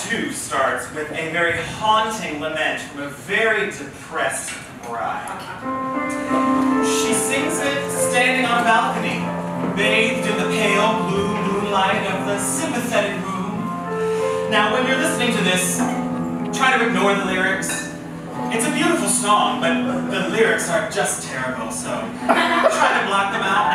too, starts with a very haunting lament from a very depressed bride. She sings it standing on a balcony, bathed in the pale blue moonlight of the sympathetic room. Now, when you're listening to this, try to ignore the lyrics. It's a beautiful song, but the lyrics are just terrible, so try to block them out.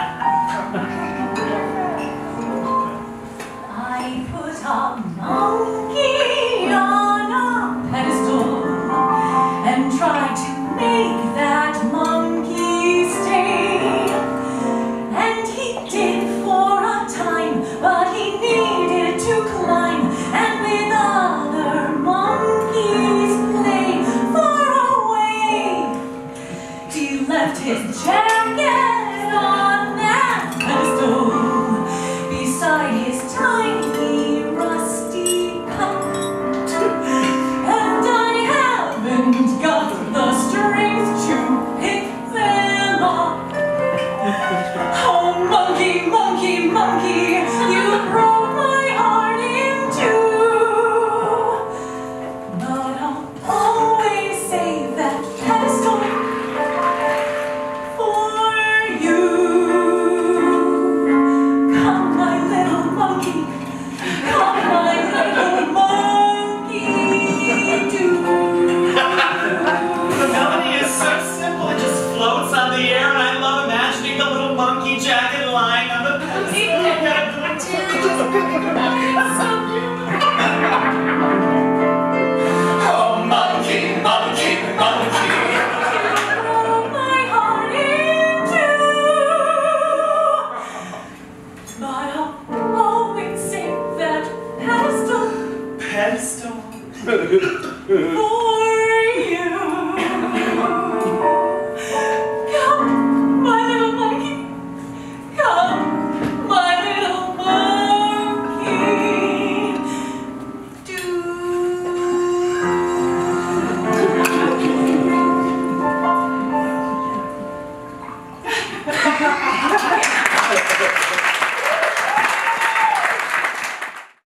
I put a monkey on a pedestal and tried to make that monkey stay. And he did for a time, but he needed to climb and with other monkeys play far away. He left his jacket on that pedestal beside his tiny rusty cup, and I haven't got the strength to pick them up. Oh, monkey, monkey, monkey, you broke my heart in two. But I'll always save that pedestal for you. Come, my little monkey, come, my little monkey, do. The melody is so simple, it just floats on the air, and I love imagining the little monkey jacket lying on the pedestal. Oh, monkey, monkey, monkey. Broke my heart in two. But I'll always save that pedestal Pedestal. for